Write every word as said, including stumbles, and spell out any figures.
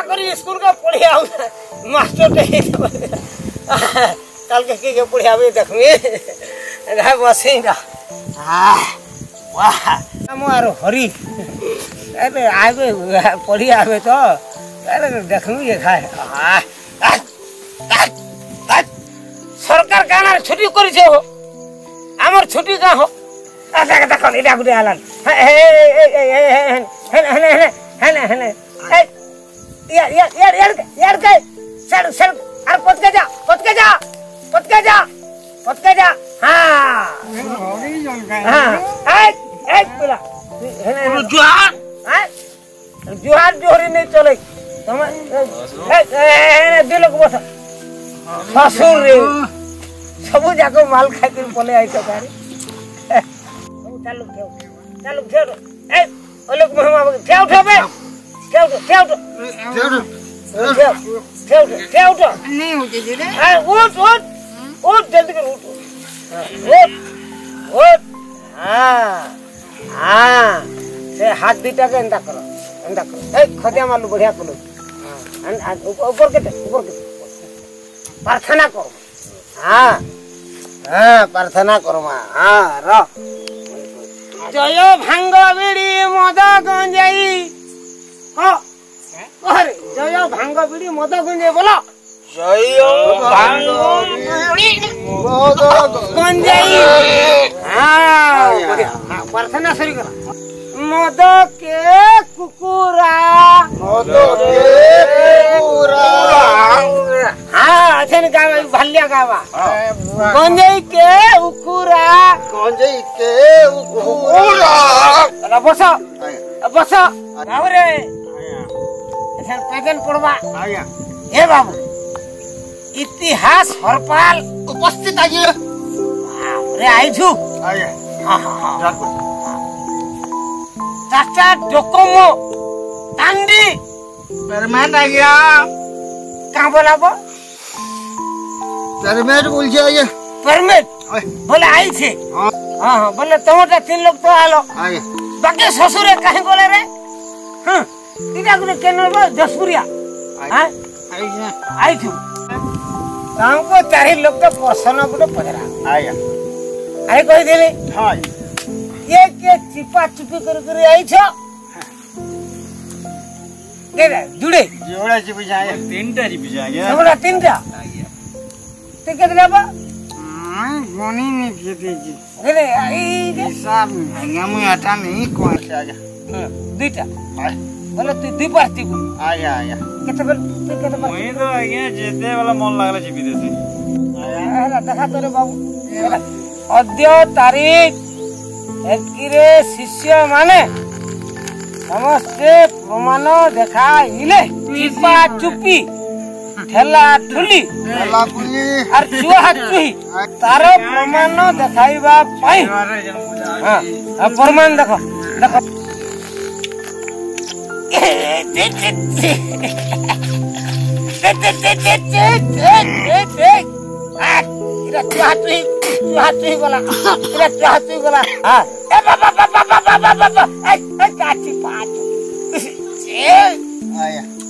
करी स्कूल का पढ़िया मास्टर टे कल के के पढ़िया भी देखमी रह बसे ना हां वाह मोर हरी अरे आगे पढ़ी आवे तो अरे देखमी ये खाए सरकार काना छुट्टी करी छे हो हमर छुट्टी का हो देख देख इडा गुडे आलन हे हे हे हे हे हे हे यार यार यार यार यार के सर सर अरे पत के जा पत के जा पत के जा पत के जा हां हां ए ए पूरा जुहार हैं जुहार जोरी नहीं चले तुम ए ए दिल को बस ससुर रे सब जाको माल खाइ के पले आई तो तारे चालू ठेव चालू ठेव ए ओले महमा ठेव ठेव ठेव ठेव ठेव ठेव ठेव ठेव नहीं होते जी रे ए उठ उठ उठ जल्दी कर उठ उठ उठ हां हां से हाथ दीटा के अंदा करो अंदा करो ए खदिया मालू बढ़िया करो हां ऊपर के ऊपर के प्रार्थना करो हां हां प्रार्थना करो मां हां र जय भांग बिड़ी मद गंजाई हो अरे जय भांग बिड़ी मद गंजाई बोलो जय भांग बिड़ी मद गंजाई हां प्रार्थना सही करो मद के कुकुरा मद के कुकुरा हां अछन गावा भल्लिया गावा गंजाई के उकुरा गंजाई के उकुरा अरे बस बस बाबू रे अछन पेगन पड़वा आया ए बाबू इतिहास हरपाल उपस्थित आजी रे आई छु आया हां हां जाको चाचा डोकोमो टांडी परमेंट आ गया कहां बोलाबो परमेंट बोल जे आया परमेंट बोले आई छे हां हां बोले तोटा तीन लोग तो आलो आया बाकी ससुरे काहे बोले रे हां इटा गुने केनो बा जसपुरिया हां आई छे आई छु गांव को चार लोग तो पर्सन गुडे पजरा आया अरे कहि देले हां ये के चिपा चिपी कर कर आई छो केरे जुड़े जोड़ा चिपी जाए तीनटा चिपी जाए जोड़ा तीनटा ते केतला बा हां गोनी ने केते जी अरे आई हिसाब हम आटा नहीं कोन से आजा हां दुईटा बोले तू दुई पार्टी को आया आया केते बोल तू केते बा ओई तो आगे जेते वाला मन लागला चिपी देते आया देखा तोरे बाबू अद्य तारीख एकिरे शिष्य माने समस्ते प्रमाण देखा इले चिपा चुपी ठेला ठुली ठेला पुली और चुहा चुही तारो प्रमाण देखाइबा पाई हां प्रमाण देखो देखो ते ते ते ते ते ते ते आ इरा चुहा चुही चुहा चुही बोला इरा चुहा चुही बोला हां ए बाबा बाबा बाबा बाबा ए ए काची पाच ए आया